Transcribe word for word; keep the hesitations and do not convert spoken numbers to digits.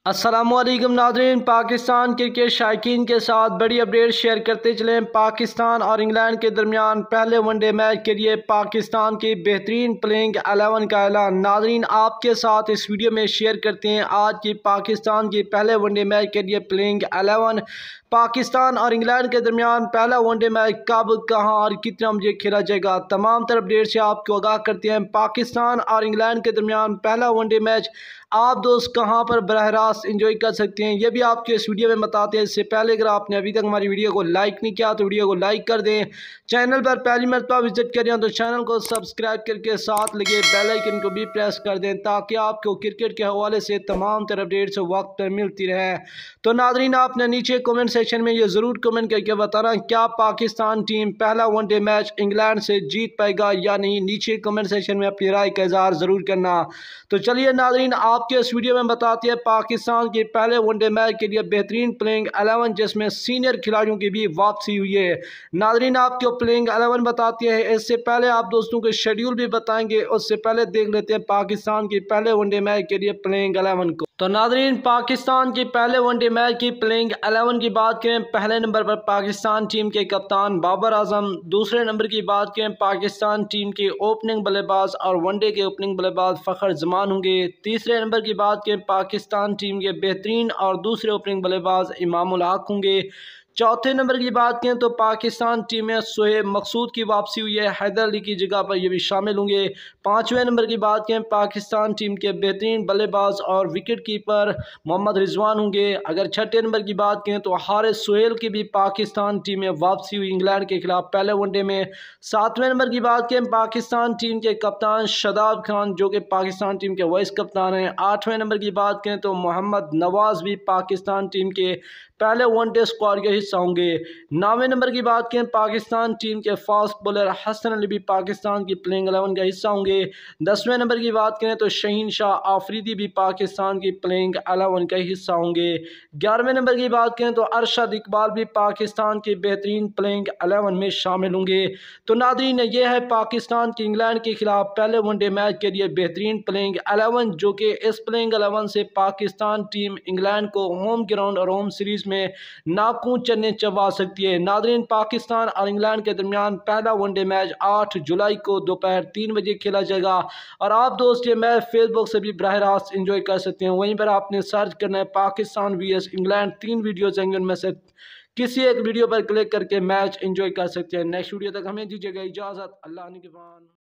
अस्सलामुअलैकुम नाज़रीन, पाकिस्तान क्रिकेट शायकीन के साथ बड़ी अपडेट शेयर करते चलें। पाकिस्तान और इंग्लैंड के दरमियान पहले वनडे मैच के लिए पाकिस्तान की बेहतरीन प्लेइंग एलेवन का ऐलान नाज़रीन आपके साथ इस वीडियो में शेयर करते हैं। आज की पाकिस्तान की पहले वनडे मैच के लिए प्लेइंग एलेवन, पाकिस्तान और इंग्लैंड के दरमियान पहला वनडे मैच कब, कहां और कितना बजे खेला जाएगा, तमाम तरह अपडेट से आपको आगाह करते हैं। पाकिस्तान और इंग्लैंड के दरमियान पहला वनडे मैच आप दोस्त कहां पर बराह रास्त एंजॉय कर सकते हैं, ये भी आपको इस वीडियो में बताते हैं। इससे पहले अगर आपने अभी तक हमारी वीडियो को लाइक नहीं किया तो वीडियो को लाइक कर दें। चैनल पर पहली मरतबा विजिट करें तो चैनल को सब्सक्राइब करके साथ लगे बेल आइकन को भी प्रेस कर दें ताकि आपको क्रिकेट के हवाले से तमाम तरह अपडेट्स वक्त पर मिलती रहे। तो नाज़रीन, आपने नीचे कमेंट सेक्शन में ये ज़रूर कमेंट करके बताना क्या पाकिस्तान टीम पहला वनडे मैच इंग्लैंड से जीत पाएगा या नहीं। नीचे कमेंट सेक्शन में अपनी राय का इजहार ज़रूर करना। तो चलिए नाज़रीन, आपके इस वीडियो में बताते हैं पाकिस्तान के पहले वनडे मैच के लिए बेहतरीन प्लेइंग एलेवन जिसमें सीनियर खिलाड़ियों की भी वापसी हुई है। नाज़रीन, आपको प्लेइंग एलेवन बताते हैं, इससे पहले आप दोस्तों को शेड्यूल भी बताएंगे। उससे पहले देख लेते हैं पाकिस्तान के पहले वनडे मैच के लिए प्लेइंग एलेवन को। तो नाज़रीन, पाकिस्तान के पहले वनडे मैच की प्लेइंग एलेवन की बात करें, पहले नंबर पर पाकिस्तान टीम के कप्तान बाबर आजम, दूसरे नंबर की बात करें पाकिस्तान टीम के ओपनिंग बल्लेबाज और वनडे के ओपनिंग बल्लेबाज फ़खर जमान होंगे। तीसरे नंबर की बात करें पाकिस्तान टीम के बेहतरीन और दूसरे ओपनिंग बल्लेबाज इमामुल हक होंगे। चौथे नंबर की बात करें तो पाकिस्तान टीम में सोहेब मकसूद की वापसी हुई है, हैदर अली की जगह पर ये भी शामिल होंगे। पाँचवें नंबर की बात करें पाकिस्तान टीम के बेहतरीन बल्लेबाज और विकेट कीपर मोहम्मद रिजवान होंगे। अगर छठे नंबर की बात करें तो हारिस सोहेल की भी पाकिस्तान टीम में वापसी हुई इंग्लैंड के खिलाफ पहले वनडे में। सातवें नंबर की बात करें पाकिस्तान टीम के कप्तान शादाब खान जो कि पाकिस्तान टीम के वाइस कप्तान हैं। आठवें नंबर की बात करें तो मोहम्मद नवाज भी पाकिस्तान टीम के पहले वनडे स्क्वाड के हिस्सा होंगे। नौवें नंबर की बात करें पाकिस्तान टीम के फास्ट बॉलर हसन अली भी पाकिस्तान की प्लेइंग एलेवन का हिस्सा होंगे। दसवें नंबर की बात करें तो शहीन शाह आफरीदी भी पाकिस्तान की प्लेइंग एलेवन का हिस्सा होंगे। ग्यारहवें नंबर की बात करें तो अरशद इकबाल भी पाकिस्तान की बेहतरीन प्लेइंग एलेवन में शामिल होंगे। तो नाज़रीन, ये है पाकिस्तान की इंग्लैंड के खिलाफ पहले वनडे मैच के लिए बेहतरीन प्लेइंग एलेवन, जो कि इस प्लेइंग एलेवन से पाकिस्तान टीम इंग्लैंड को होम ग्राउंड और होम सीरीज में नाखून चने चबा सकती है। नाज़रीन, पाकिस्तान और इंग्लैंड के दरमियान पहला वनडे मैच आठ जुलाई को दोपहर तीन बजे खेला जाएगा और आप दोस्त ये मैच फेसबुक से भी बराह रास्त एंजॉय कर सकते हैं। वहीं पर आपने सर्च करना है पाकिस्तान वीएस इंग्लैंड, तीन वीडियोज आएंगे, उनमें से किसी एक वीडियो पर क्लिक करके मैच एंजॉय कर सकते हैं। नेक्स्ट वीडियो तक हमें दीजिएगा इजाज़त। अल्लाह निगहबान।